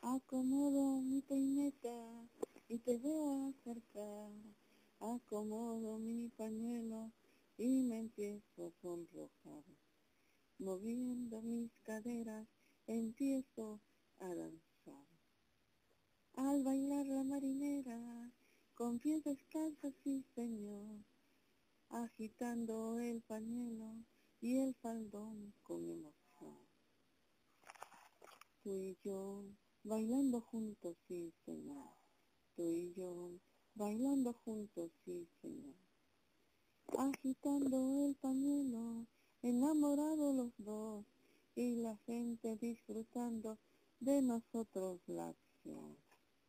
Acomodo mi peineta y te veo acercar. Acomodo mi pañuelo y me empiezo a sonrojar. Moviendo mis caderas empiezo a danzar. Al bailar la marinera, con pies descalzos, sí señor, agitando el pañuelo y el faldón con emoción. Tú y yo, bailando juntos, sí señor. Tú y yo, bailando juntos, sí señor. Agitando el pañuelo, enamorados los dos, y la gente disfrutando de nosotros la acción.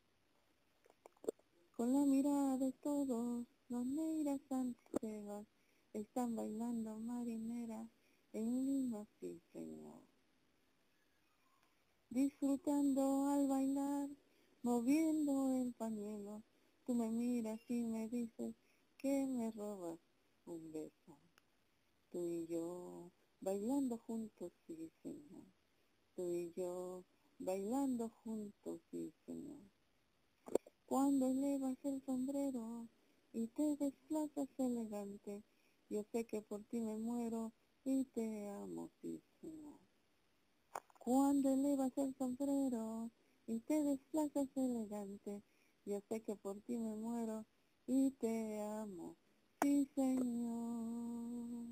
Con la mirada de todos, los Neiras Santiago están bailando marinera en Lima, sí señor. Disfrutando al bailar, moviendo el pañuelo, tú me miras y me dices que me robas un beso. Tú y yo, bailando juntos, sí señor. Tú y yo, bailando juntos, sí señor. Cuando elevas el sombrero y te desplazas elegante, yo sé que por ti me muero y te amo, sí señor. Cuando elevas el sombrero y te desplazas elegante, yo sé que por ti me muero y te amo, sí señor.